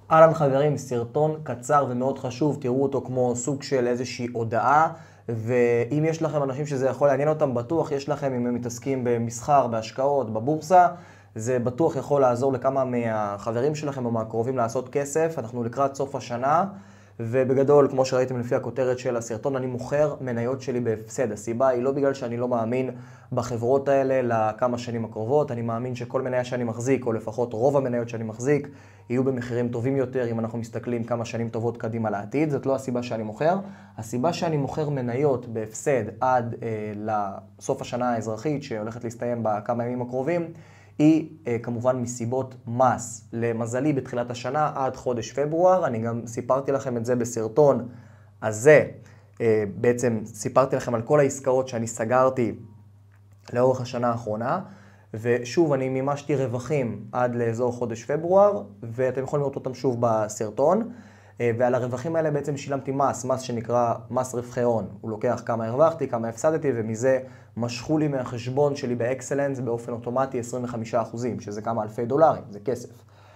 אהלן חברים, סרטון קצר ומאוד חשוב, תראו אותו כמו סוג של איזושהי הודעה, ואם יש לכם אנשים שזה יכול לעניין אותם, בטוח יש לכם, אם הם מתעסקים במסחר, בהשקעות, בבורסה, זה בטוח יכול לעזור לכמה מהחברים שלכם או מהקרובים לעשות כסף. אנחנו לקראת סוף השנה, ובגדול, כמו שראיתם לפי הכותרת של הסרטון, אני מוכר מניות שלי בהפסד. הסיבה היא לא בגלל שאני לא מאמין בחברות האלה לכמה שנים הקרובות. אני מאמין שכל מניה שאני מחזיק, או לפחות רוב המניות שאני מחזיק, יהיו במחירים טובים יותר אם אנחנו מסתכלים כמה שנים טובות קדימה לעתיד. זאת לא הסיבה שאני מוכר. הסיבה שאני מוכר מניות בהפסד עד לסוף השנה האזרחית, שהולכת להסתיים בכמה ימים הקרובים, היא כמובן מסיבות מס. למזלי בתחילת השנה עד חודש פברואר, אני גם סיפרתי לכם את זה בסרטון הזה, בעצם סיפרתי לכם על כל העסקאות שאני סגרתי לאורך השנה האחרונה, ושוב אני מימשתי רווחים עד לאזור חודש פברואר, ואתם יכולים לראות אותם שוב בסרטון, ועל הרווחים האלה בעצם שילמתי מס שנקרא מס רווחי הון. הוא לוקח כמה הרווחתי, כמה הפסדתי, ומזה משכו לי מהחשבון שלי באקסלנס באופן אוטומטי 25%, שזה כמה אלפי דולרים, זה כסף.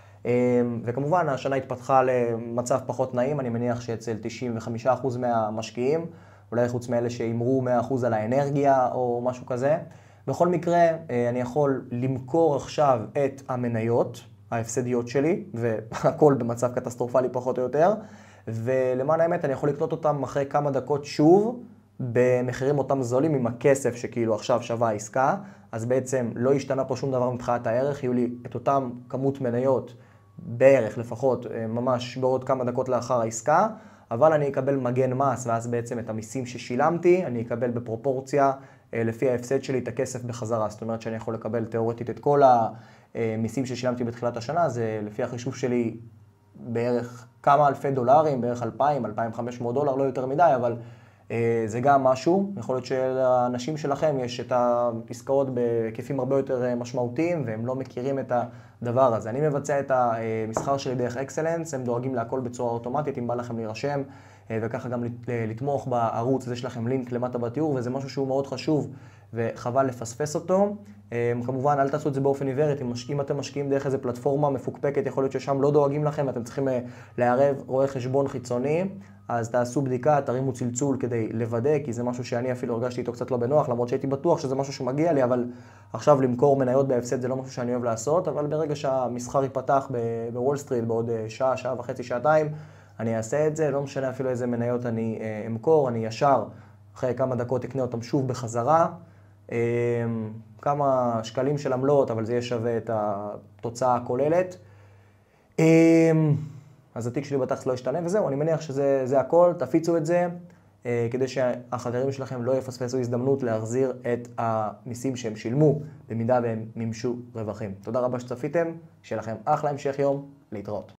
וכמובן השנה התפתחה למצב פחות נעים, אני מניח שאצל 95% מהמשקיעים, אולי חוץ מאלה שאימרו 100% על האנרגיה או משהו כזה. בכל מקרה, אני יכול למכור עכשיו את המניות ההפסדיות שלי, והכל במצב קטסטרופלי פחות או יותר, ולמען האמת אני יכול לקנות אותם אחרי כמה דקות שוב, במחירים אותם זולים עם הכסף שכאילו עכשיו שווה העסקה, אז בעצם לא השתנה פה שום דבר מבחינת הערך, יהיו לי את אותם כמות מניות בערך לפחות ממש בעוד כמה דקות לאחר העסקה, אבל אני אקבל מגן מס, ואז בעצם את המיסים ששילמתי, אני אקבל בפרופורציה לפי ההפסד שלי את הכסף בחזרה. זאת אומרת שאני יכול לקבל תיאורטית את כל המיסים ששילמתי בתחילת השנה, זה לפי החישוב שלי בערך כמה אלפי דולרים, בערך 2,000-2,500 דולר, לא יותר מדי, אבל זה גם משהו. יכול להיות שלאנשים שלכם יש את העסקאות בהיקפים הרבה יותר משמעותיים, והם לא מכירים את הדבר הזה. אני מבצע את המסחר שלי דרך אקסלנס, הם דואגים להכל בצורה אוטומטית, אם בא לכם להירשם, וככה גם לתמוך בערוץ. יש לכם לינק למטה בתיאור, וזה משהו שהוא מאוד חשוב, וחבל לפספס אותו. כמובן, אל תעשו את זה באופן עיוורת. אם אתם משקיעים דרך איזו פלטפורמה מפוקפקת, יכול להיות ששם לא דואגים לכם, אתם צריכים לערב רואה חשבון חיצוני, אז תעשו בדיקה, תרימו צלצול כדי לוודא, כי זה משהו שאני אפילו הרגשתי איתו קצת לא בנוח, למרות שהייתי בטוח שזה משהו שמגיע לי, אבל עכשיו למכור מניות בהפסד זה לא משהו שאני אוהב לעשות, אבל ברגע שהמסחר ייפתח בוול סטריט בעוד שעה, שעה וחצי, שעתיים, אני אעשה את זה. לא משנה אפילו איזה מניות אני אמכור, אני ישר אחרי כמה דקות אקנה אותם שוב בחזרה. כמה שקלים של עמלות, אבל זה יהיה שווה את התוצאה הכוללת. אז התיק שלי בטח לא ישתנה, וזהו, אני מניח שזה הכל. תפיצו את זה, כדי שהחברים שלכם לא יפספסו הזדמנות להחזיר את המיסים שהם שילמו, במידה והם מימשו רווחים. תודה רבה שצפיתם, שיהיה לכם אחלה המשך יום, להתראות.